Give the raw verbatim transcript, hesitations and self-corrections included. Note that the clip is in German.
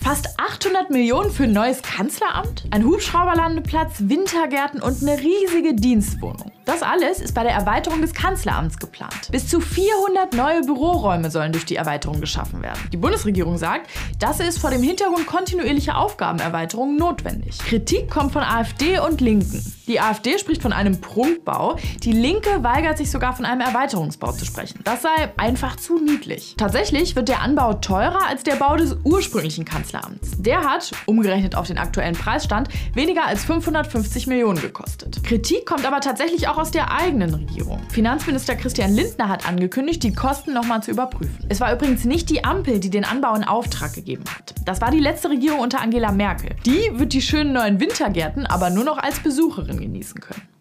Fast achthundert Millionen für ein neues Kanzleramt, ein Hubschrauberlandeplatz, Wintergärten und eine riesige Dienstwohnung. Das alles ist bei der Erweiterung des Kanzleramts geplant. Bis zu vierhundert neue Büroräume sollen durch die Erweiterung geschaffen werden. Die Bundesregierung sagt, das ist vor dem Hintergrund kontinuierlicher Aufgabenerweiterung notwendig. Kritik kommt von AfD und Linken. Die AfD spricht von einem Prunkbau, die Linke weigert sich sogar von einem Erweiterungsbau zu sprechen. Das sei einfach zu niedlich. Tatsächlich wird der Anbau teurer als der Bau des ursprünglichen Kanzleramts. Der hat, umgerechnet auf den aktuellen Preisstand, weniger als fünfhundertfünfzig Millionen gekostet. Kritik kommt aber tatsächlich auch aus der eigenen Regierung. Finanzminister Christian Lindner hat angekündigt, die Kosten nochmal zu überprüfen. Es war übrigens nicht die Ampel, die den Anbau in Auftrag gegeben hat. Das war die letzte Regierung unter Angela Merkel. Die wird die schönen neuen Wintergärten aber nur noch als Besucherin genießen können.